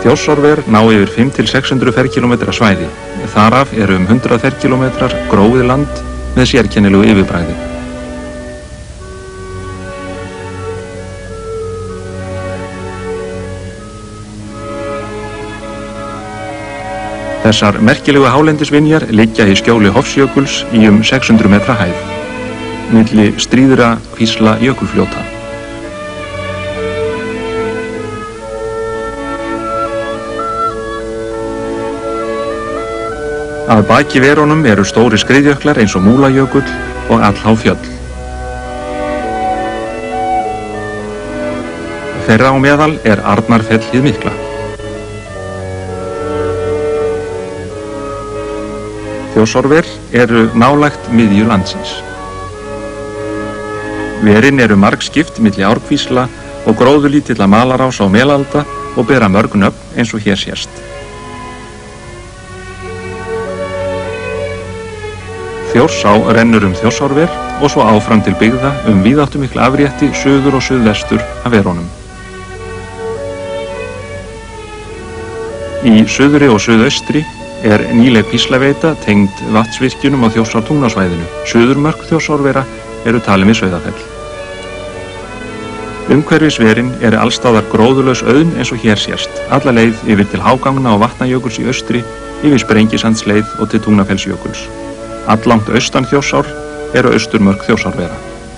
Þjórsárver ná yfir 500–600 ferkílómetra svæði. Þaraf eru 100 ferkílómetrar gróið land með sérkennilegu yfirbragði. Þessar merkilegu hálendisvinjar liggja í skjóli Hofsjökuls í 600 metra hæð, milli stríðra kvísla jökulfljóta. Að baki verunum eru stóri skriðjöklar eins og Múlajökull og allhá fjöll. Þeirra á meðal er Arnarfell hið mikla. Þjórsárver eru nálægt miðju landsins. Verin eru margskipt milli árkvísla og gróðurlítilla malarás á Melalda og bera mörg nöfn eins og hér sést. Þjórsá rennur Þjórsárver og svo áfram til byggða víðáttumikla afrétti suður og suðvestur af verunum. Í suðri og suðaustri er nýleg píslaveita tengd vatnsvirkjunum á Þjórsártungnasvæðinu. Suðurmörk Þjórsárvera eru talin við Sauðafell. Umhverfis verin er allstaðar gróðurlaus auðn eins og hér sést, alla leið yfir til Hágangna og Vatnajökuls í austri, yfir Sprengisandsleið og til Tungnafellsjökuls. Allangt austan Þjórsár eru austurmörk Þjórsárvera.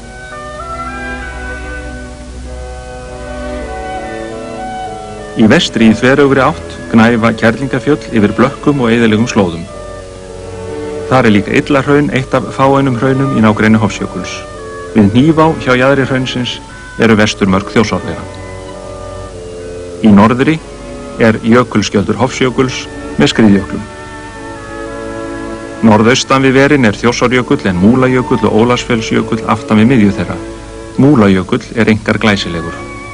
Í vestri í þveröfri átt gnæfa Kerlingafjöll yfir blökkum og eyðilegum slóðum. Þar er líka Illahraun eitt af fáeinum hraunum í nágrenni Hofsjökuls. Við Hnífá hjá jaðri hraunsins eru vesturmörk Þjórsárvera. Í norðri er jökulskjöldur Hofsjökuls með skriðjöklum. Norðaustan við verin er Þjórsárjökull en Múlajökull og Ólafsfellsjökull aftan við miðju þeirra. Múlajökull er einkar glæsilegur.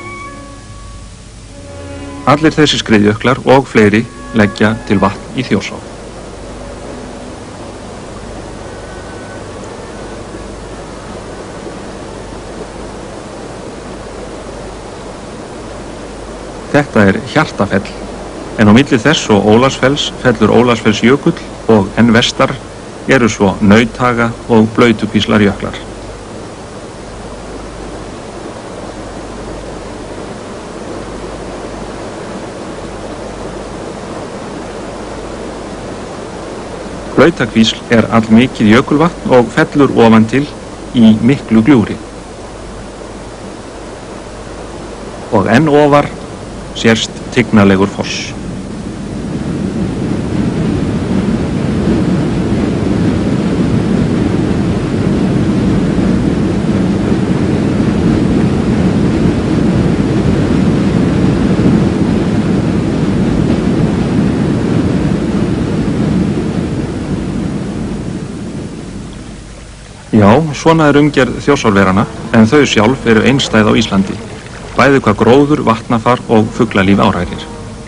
Allir þessi skriðjöklar og fleiri leggja til vatn í Þjórsá. Þetta er Hjartafell, en á milli þess og Ólafsfells fellur Ólafsfellsjökull og enn vestar eru svo Nauthaga og Blautukvíslarjöklar. Blautakvísl er allmikið jökulvatn og fellur ofan til í miklu gljúfri. Og enn ofar sérst tignarlegur foss. Já, svona er umgerð Þjórsárverana, en þau sjálf eru einstæð á Íslandi, bæði hvað gróður, vatnafar og fuglalíf áhrærir.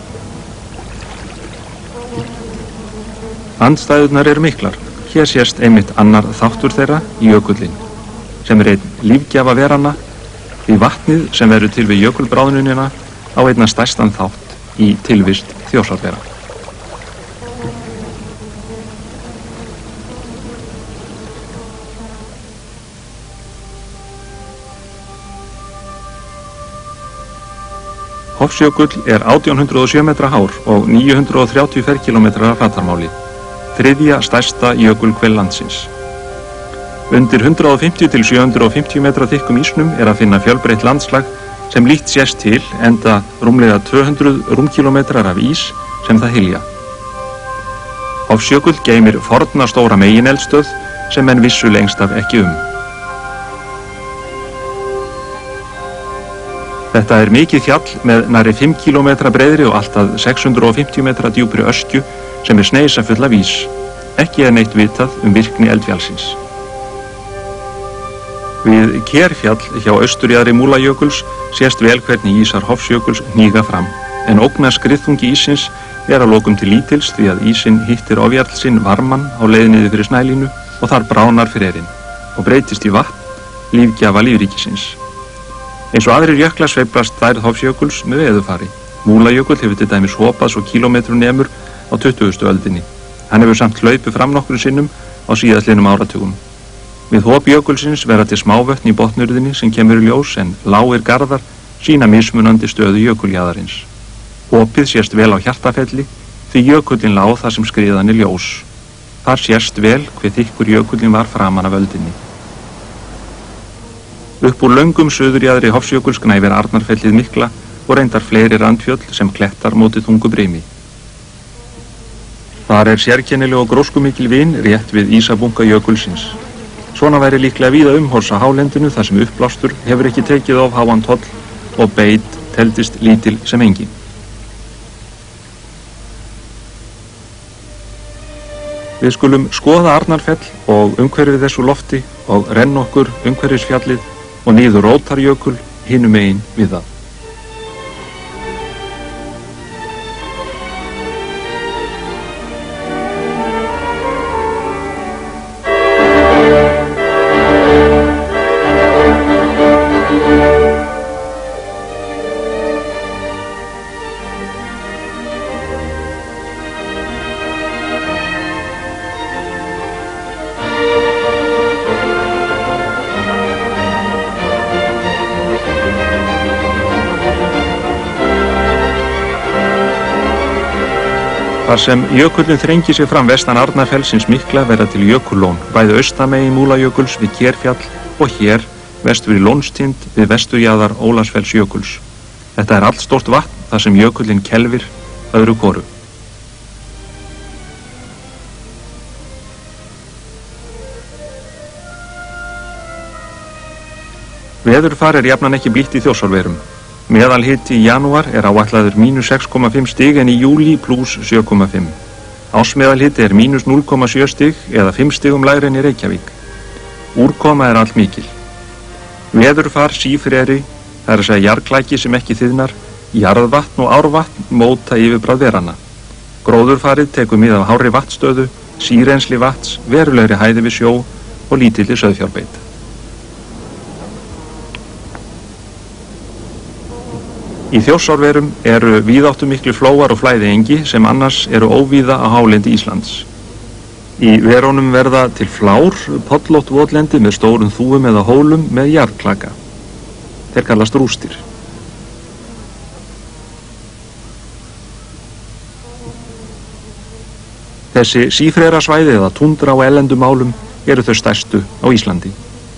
Andstæðurnar eru miklar. Hér sést einmitt annar þáttur þeirra, jökullinn, sem er einn lífgjafa verana, því vatnið sem verður til við jökulbráðnunina á einna stærstan þátt í tilvist Þjórsárvera. Hofsjökull er 1807 metra hár og 930 ferkílómetrar af flatarmáli, þriðja stærsta jökulhvel landsins. Undir 150–750 metra þykkum ísnum er að finna fjölbreytt landslag sem lítt sést til, enda rúmlega 200 rúmkílómetrar af ís sem það hylja. Hofsjökull geymir forna stóra megineldstöð sem menn vissu lengst af ekki Þetta er mikið fjall með nærri 5 km breiðri og allt að 650 metra djúpri öskju sem er sneisafull af ís. Ekki er neitt vitað virkni eldfjallsins. Við Kerfjall hjá austurjaðri Múlajökuls sést vel hvernig ísar Hofsjökuls hníga fram, en ógna skriðþungi ísins er að lokum til lítils því að ísinn hittir ofjarl sinn varman á leið niður fyrir snælínu og þar bránar frerinn og breytist í vatn, lífgjafa lífríkisins. Eins og aðrir jöklar sveiflast þær Hofsjökuls með veðurfari, Múlajökull hefur til dæmis hopað svo kílómetrum nemur á 20. öldinni. Hann hefur samt hlaupið fram nokkrum sinnum á síðastliðnum áratugum. Við hop jökulsins verða til smávötn í botnurðinni sem kemur í ljós en lágir garðar sýna mismunandi stöðu jökuljaðarins. Hopið sést vel á Hjartarfelli því jökullin lá þar sem skriðan er ljós. Þar sést vel hve þykkur jökullin var framan af öldinni. Upp úr löngum suðurjaðri Hofsjökuls gnæfir Arnarfellið mikla og reyndar fleiri randfjöll sem klettar móti þungu brimi. Þar er sérkennileg og gróskumikil vin rétt við ísabunga jökulsins. Svona væri líklega víða umhorfs á hálendinu þar sem uppblástur hefur ekki tekið of háan toll og beit teldist lítil sem engin. Við skulum skoða Arnarfell og umhverfið þessu lofti og renna okkur umhverfis fjallið og niður Rótarjökul hinum megin við það. Þar sem jökullin þrengir sig fram vestan Arnarfellsins mikla verða til jökullón, bæði austamegin Múlajökuls við Kerfjall og hér vestur í Lónstind við vesturjaðar Ólafsfellsjökuls. Þetta er allstórt vatn þar sem jökullin kelfir öðru hvoru. Veðurfar er jafnan ekki blítt í Þjórsárverum. Meðalhiti í janúar er áætlaður -6,5 stig en í júlí +7,5. Ársmeðalhiti er -0,7 stig eða 5 stigum lægri en í Reykjavík. Úrkoma er allmikil. Veðurfar sífreri, það er að segja jarðklæki sem ekki þiðnar, jarðvatn og árvatn móta yfirbragð veranna. Gróðurfarið tekur mið af hárri vatnsstöðu, sírensli vatns, verulegri hæði við sjó og lítilli sauðfjárbeit. Í Þjórsárverum eru víðáttumiklir flóar og flæðiengi sem annars eru óvíða á hálendi Íslands. Í verunum verða til flár, pollótt votlendi með stórum þúfum eða hólum með jarðklaka. Þeir kallast rústir. Þessi sífrerasvæði eða tundra á ellendumálum eru þau stærstu á Íslandi.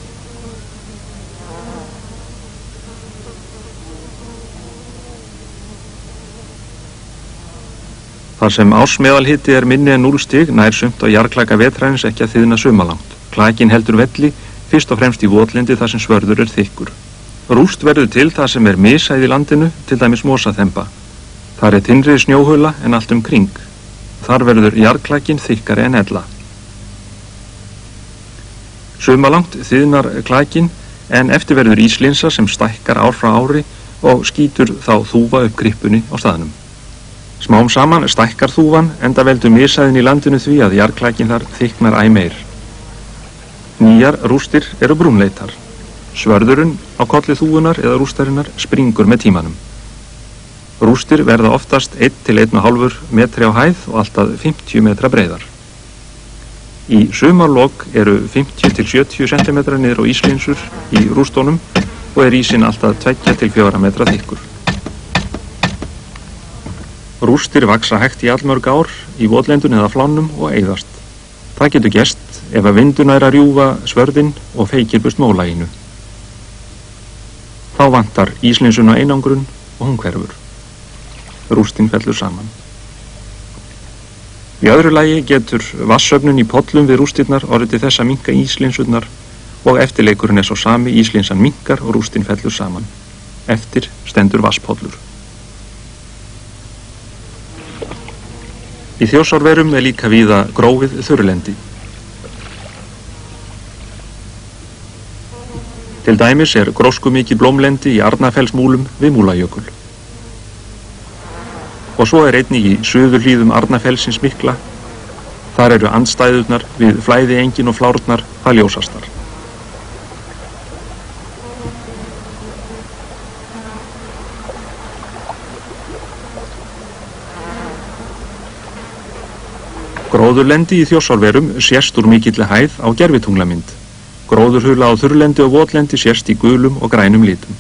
Þar sem ársmeðalhiti er minni en 0 stig nær sumt á jarðklaka vetrarins ekki að þiðna sumalangt. Klakin heldur velli, fyrst og fremst í votlendi þar sem svörður er þykkur. Rúst verður til þar sem er mishæð í landinu, til dæmis mosaþemba. Þar er þynnri snjóhula en allt kring. Þar verður jarðklakin þykkari en ella. Sumalangt þiðnar klakin en eftir verður íslinsa sem stækkar ár frá ári og skýtur þá þúfa upp grippunni á staðnum. Smám saman stækkar þúfan enda veldur mishæðin í landinu því að jarðklakin þar þykknar æ meir. Nýjar rústir eru brúnleitar. Svörðurinn á kolli þúfunar eða rústarinnar springur með tímanum. Rústir verða oftast 1–1,5 metri á hæð og alltaf 50 metra breiðar. Í sumarlok eru 50–70 cm niður á íslinsur í rústónum og er ísinn alltaf 2–4 metra þykkur. Rústir vaksa hægt í allmörg ár í votlendun eða flánum og eyðast. Það getur gerst ef að vinduna er að rjúfa svörðinn og feykir burt mólæginu. Þá vantar íslinsuna einangrun og hún hverfur. Rústin fellur saman. Í öðru lagi getur vatnssöfnun í pollum við rústirnar orðið til þess að minnka íslinsurnar og eftirleikurinn er svo sami, íslinsan minnkar og rústin fellur saman. Eftir stendur vatnspollur. Í Þjórsárverum er líka víða gróið þurrlendi. Til dæmis er gróskumikið blómlendi í Arnarfellsmúlum við Múlajökul. Og svo er einnig í suðurhlíðum Arnarfellsins mikla. Þar eru andstæðurnar við flæðiengin og flárnar hvað ljósastar. Gróðurlendi í Þjórsárverum sést úr mikilli hæð á gervitunglamynd. Gróðurhula á þurrlendi og votlendi sést í gulum og grænum litum.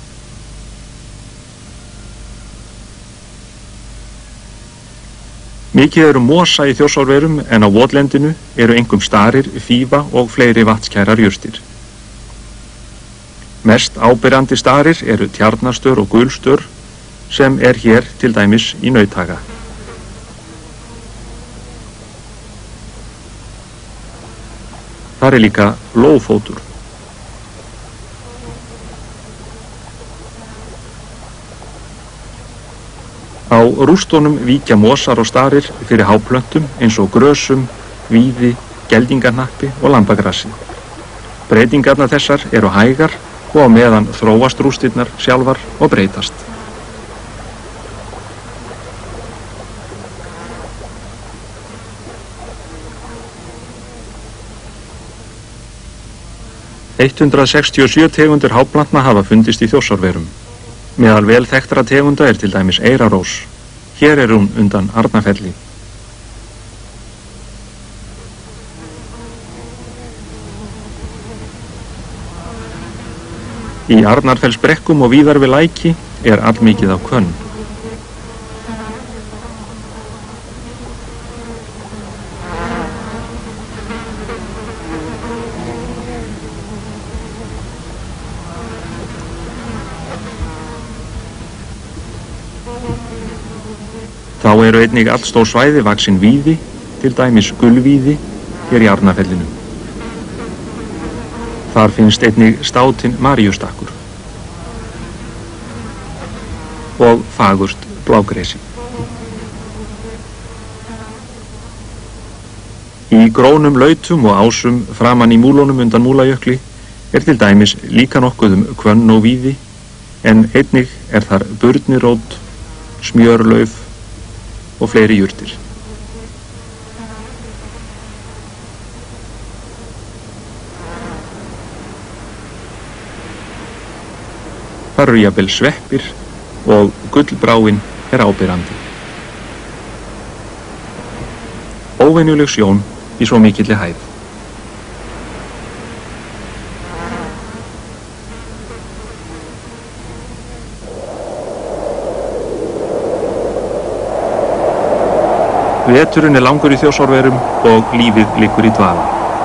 Mikið mosa í Þjórsárverum en á votlendinu eru einkum starir, fífa og fleiri vatnskærar jurtir. Mest áberandi starir eru tjarnastör og gulstör sem hér til dæmis í Nauthaga. Þar líka lófótur. Á rústunum víkja mosar og starir fyrir háplöntum eins og grösum, víði, geldingarhnappi og lambagrassi. Breytingarnar þessar eru hægar og á meðan þróast rústirnar sjálfar og breytast. „167 tegundir háplantna hafa fundist í Þjórsárverum. Meðal vel þekktra tegunda til dæmis eyrarós. Hér hún undan Arnarfelli. Í Arnarfellsbrekkum og víðar við læki allmikið af hvönn. Þá einnig allstór svæði vaxin víði, til dæmis gulvíði, hér í Arnarfellinu. Þar finnst einnig státinn maríustakkur og fagurt blágresi. Í grónum lautum og ásum framan í múlunum undan Múlajökli til dæmis líka nokkuð hvönn og víði, en einnig þar burnirót, smjörlauf og fleiri jurtir. Þar eru jafnvel sveppir og gullbráin áberandi. Óvenjuleg sjón í svo mikilli hæð. Veturinn langur í Þjórsárverum og lífið liggur í dvala.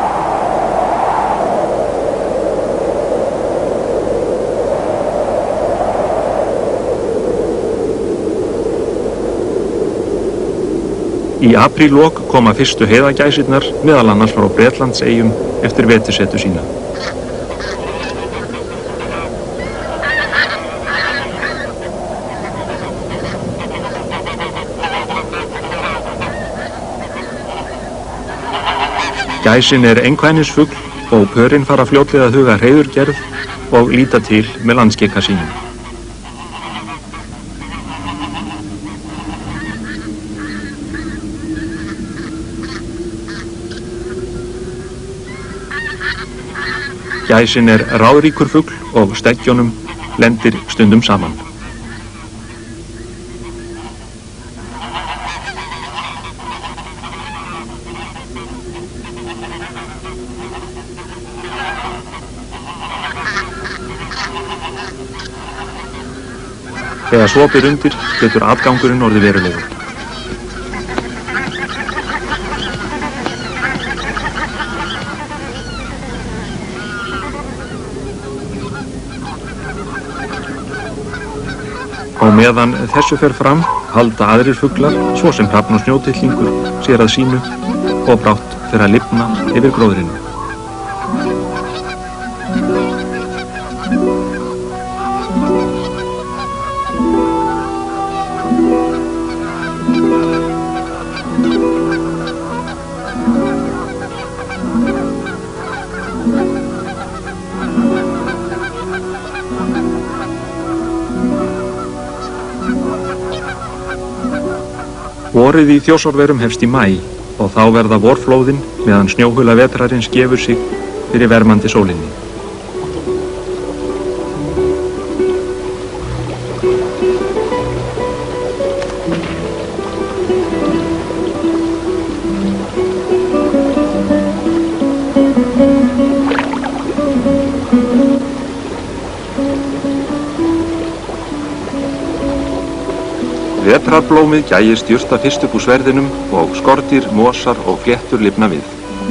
Í apríllok koma fyrstu heiðagæsirnar meðal annars frá Bretlandseyjum eftir vetursetu sína. Gæsin einkvænisfugl og pörin fara fljótlega að huga hreiðurgerð og líta til með landskika sínum. Gæsin ráðríkur fugl og steggjónum lendir stundum saman. Þegar svo ber undir getur atgangurinn orðið verulegur. Á meðan þessu fer fram halda aðrir fuglar, svo sem hrafn og snjótittlingur, sér að sínu og brátt fer að lifna yfir gróðrinu. Vorið í Þjórsárverum hefst í maí og þá verða vorflóðin meðan snjóhula vetrarins gefur sig fyrir vermandi sólinni. Vetrarblómið gægist jurta fyrst upp úr sverðinum og skordýr, mosar og fléttur lifna við.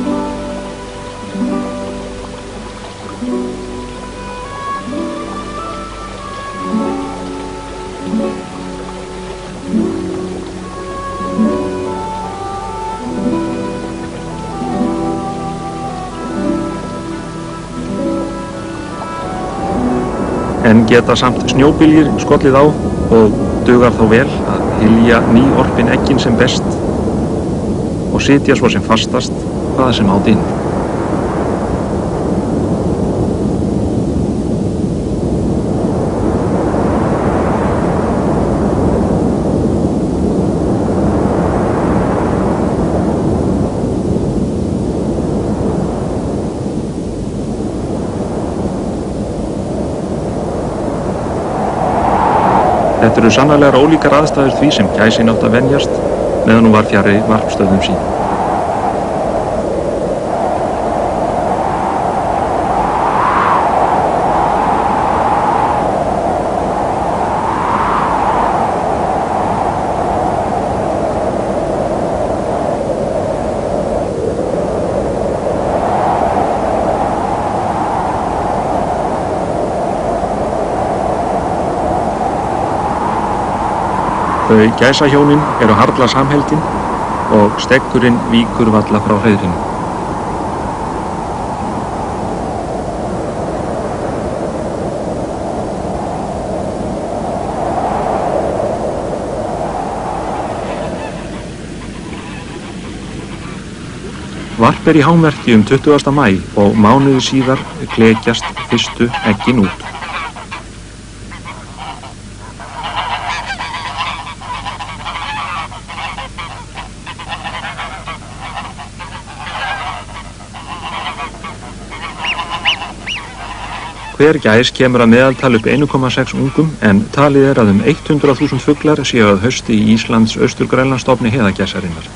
En geta samt snjóbyljir skollið á og dugar þá vel að hylja nýorpin eggin sem best og sitja svo sem fastast hvað sem á dynur. Þetta eru sannarlega ólíkar aðstæður því sem gæsin átt að venjast meðan hún var fjarri varpstöðum sínum. Þau gæsahjónin eru harla samheldin og steggurinn víkur varla frá hreiðrinu. Varp í hámerki 20. maí og mánuði síðar klekjast fyrstu eggin út. Hver gæs kemur að meðaltal upp 1,6 ungum en talið að 100.000 fuglar séu að hausti í Íslands austur-Grænlandsstofni heiðagæsarinnar.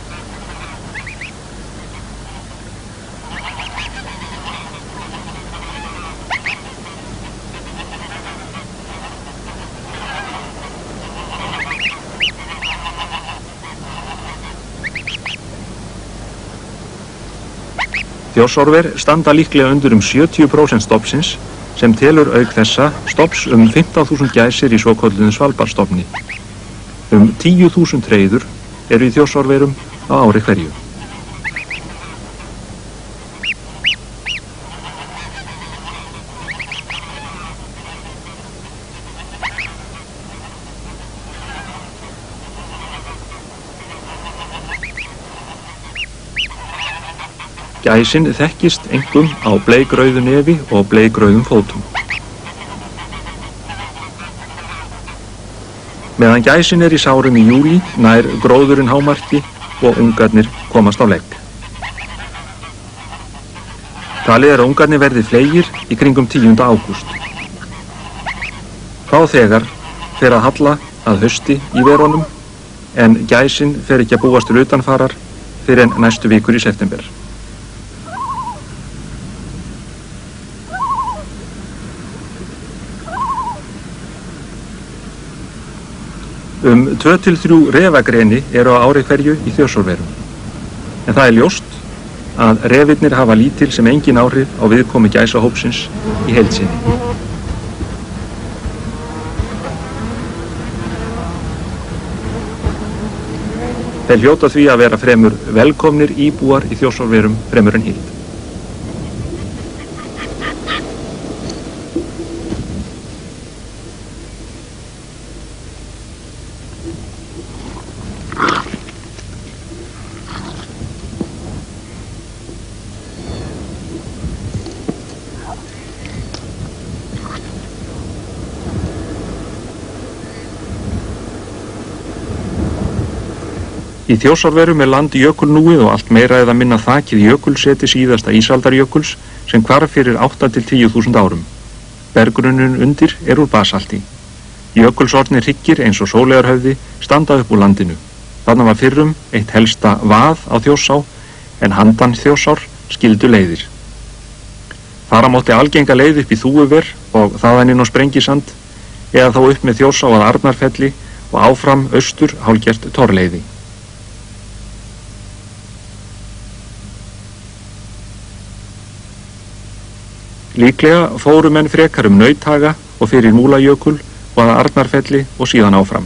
Þjórsárver standa líklega undir 70% stofnsins sem telur auk þessa stofns 15.000 gæsir í svokölluðum Svalbarðsstofni. 10.000 hreiður eru í Þjórsárverum á ári hverju. Gæsin þekkist einkum á bleikrauðu nefi og bleikrauðum fótum. Meðan gæsin í sárum í júlí nær gróðurinn hámarki og ungarnir komast á legg. Talið að ungarnir verði fleygir í kringum 10. ágúst. Þá þegar fer að halla að hausti í verunum en gæsin fer ekki að búast til utanfarar fyrir en næstu vikur í september. 2 til 3 refagreni eru á ári hverju í Þjórsárverum. En það ljóst að refirnir hafa lítil sem engin áhrif á viðkomu gæsahópsins í heild sinni. Þeir hljóta því að vera fremur velkomnir íbúar í Þjórsárverum fremur en hitt. Í Þjórsárverum land jökulnúið og allt meira eða minna þakið jökulseti síðasta ísaldarjökuls sem hvarf fyrir 8 til 10.000 árum. Berggrunnurinn undir úr basalti. Jökulsorfnir hryggir eins og Sóleyjarhöfði standa upp úr landinu. Þarna var fyrrum eitt helsta vað á Þjórsá en handan Þjórsár skildu leiðir. Fara mátti algenga leið upp í Þúfuver og þaðan inn á Sprengisand eða þá upp með Þjórsá að Arnarfelli og áfram austur hálfgert torleiði. Líklega fóru menn frekar Nauthaga og fyrir Múlajökul og að Arnarfelli og síðan áfram.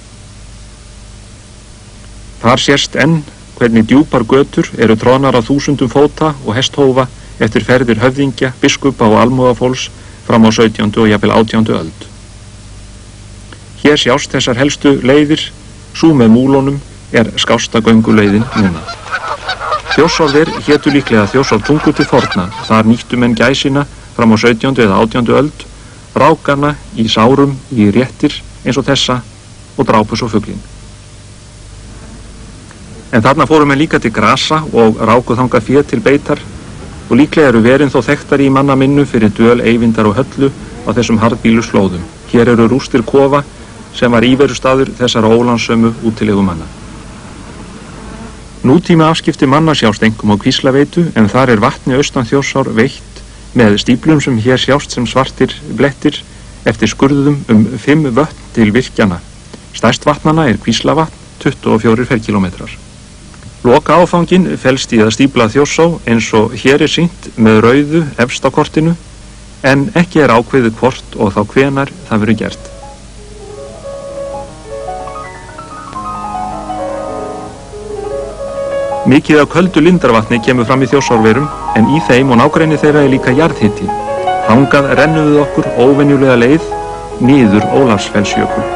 Þar sést enn hvernig djúpar götur eru troðnar á þúsundum fóta og hesthófa eftir ferðir höfðingja, biskupa og almúgafólks fram á 17. og jafnvel 18. öld. Hér sjást þessar helstu leiðir, sú með múlunum er skásta gönguleiðin núna. Þjórsárver hétu líklega Þjórsártungu til forna, þar nýttu menn gæsina fram á 17. eða 18. öld, rákana í sárum í réttir eins og þessa og drápu svo fuglinn. En þarna fóru menn líka til grasa og ráku þangað fé til beitar og líklega eru verin þó þekktari í manna minnu fyrir dvöl, eyvindar og höllu á þessum harðbýlu slóðum. Hér eru rústir kofa sem var íverustaður þessara ólandssömu útilegu manna. Nútíma afskipti manna sjást einkum á Kvíslaveitu en þar er vatni austan Þjórsár veitt með stíplum sem hér sjást sem svartir blettir eftir skurðum 5 vötn til virkjana. Stærst vatnana er Kvíslavatn, 24 ferkílómetrar. Loka áfangin felst í að stípla Þjórsá eins og hér er sýnt með rauðu efst á kortinu en ekki er ákveðið hvort og þá hvenar það verður gert. Mikið af köldu lindarvatni kemur fram í Þjórsárverum en í þeim og nágrenni þeirra er líka jarðhiti. Þangað rennum við okkur óvenjulega leið niður Ólafsfellsjökul.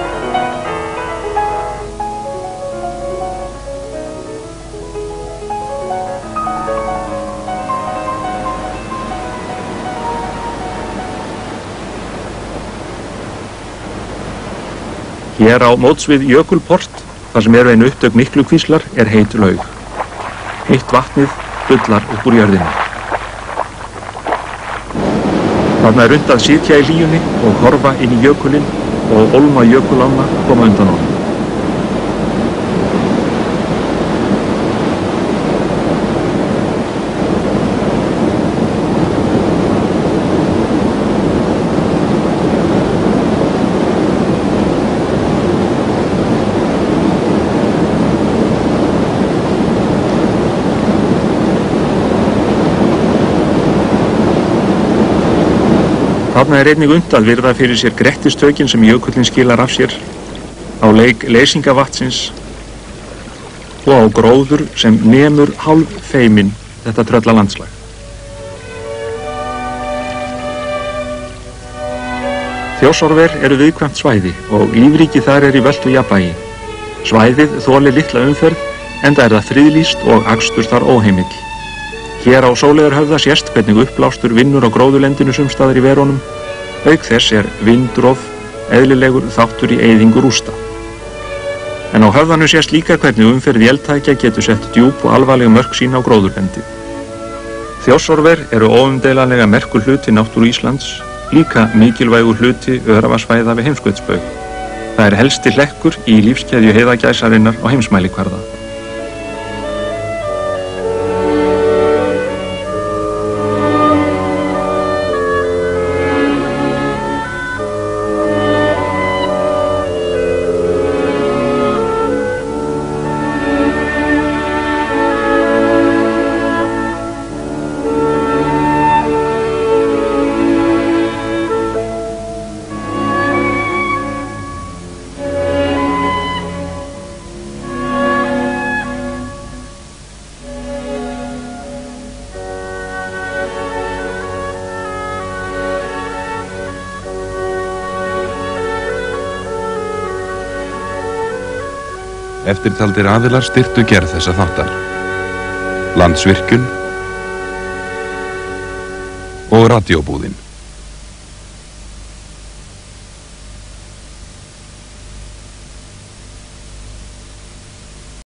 Hér á móts við Jökulport, þar sem eru einu upptök Miklukvíslar, er heit laug. Heitt vatnið bullar upp úr jörðinni. Þarna er unnt að sitja í hlýjunni og horfa inn í jökulinn og ólma jökulánna koma undan honum. Þarna er einnig unnt að virða fyrir sér grettistökin sem jökullinn skilar af sér, á leik leysingavatnsins og á gróður sem nemur hálf feimin þetta trölla landslag. Þjórsárver eru viðkvæmt svæði og lífríki þar er í völtu jafnvægi. Svæðið þolir litla umferð enda er það friðlýst og akstur þar óheimill. Hér á Sóleyjarhöfða sést hvernig uppblástur vinnur á gróðurlendinu sumstaðar í verunum. Auk þess er vindrof eðlilegur þáttur í eyðingu rústa. En á höfðanu sést líka hvernig umferð véltækja getur sett djúp og alvarleg mörk sín á gróðurlendi. Þjórsárver eru óumdeilanlega merkur hluti náttúru Íslands, líka mikilvægur hluti öræfasvæða við heimskautsbaug. Það er helsti hlekkur í lífskeðju heiðagæsarinnar á heimsmælikvarða. Eftirtaldir aðilar styrktu gerð þessa þáttar: Landsvirkjun og Radíóbúðin.